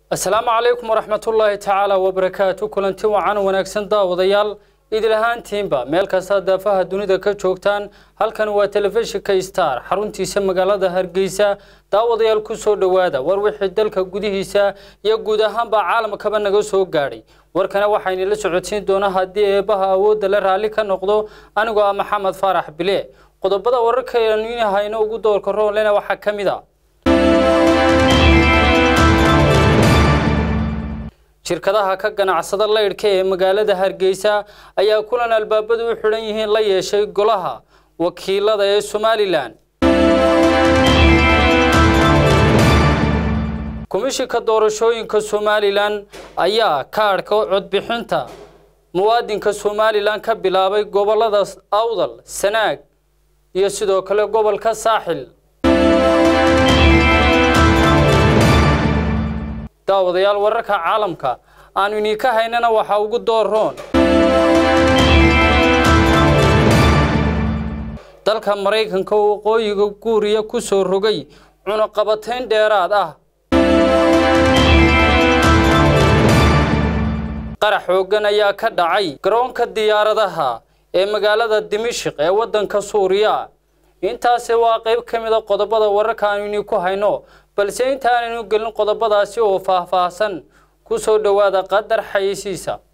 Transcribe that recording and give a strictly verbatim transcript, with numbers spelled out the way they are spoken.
السلام عليكم ورحمة الله تعالى وبركاته. كلنتي وعن ونكسن داوديال إذا لهان تيمبا ميل كاستا دافها دونيدا كجوجتان halkan waa telefishinka Star xaruntiisa magaalada Hargeysa daawadayaal ku soo dhawaada war wixii dalka gudihiisa iyo guud ahaanba caalamka ba naga soo gaaray warkana waxayna la socodsiin doonaa hadii eebaha awoodda la raali ka noqdo anigoo ah Maxamed Faarax Bile qodobada wararka ee hayno ugu doorka roolena waxa kamid ah shirkadaha ka ganacsada leeydhka ee magaalada Hargeysa ayaa kulan albaabadu u xiran yihiin la yeeshay golaha wakiilada ee Somaliland Komishinka doorashooyinka Somaliland ayaa kaarka codbixinta muwaadinka Somaliland ka bilaabay gobolada Awdal, Sanaag iyo sidoo kale gobolka Saaxil daawadayaal wararka caalamka aanu ni ka haynana waxa ugu dooroon dalka Mareykanka oo qoyiga guuriya ku soo rogay cunaqabateyn dheeraad ah qarax xoogan ayaa ka dhacay garoonka diyaaradaha ee magaalada Dimashq ee wadanka Suuriya intaas waa qayb kamid ah qodobada wararka aanu ku hayno balse intaanaynu gelin qodobadaasi oo faahfaahsan ku soo dhawaada qadar xayisiisa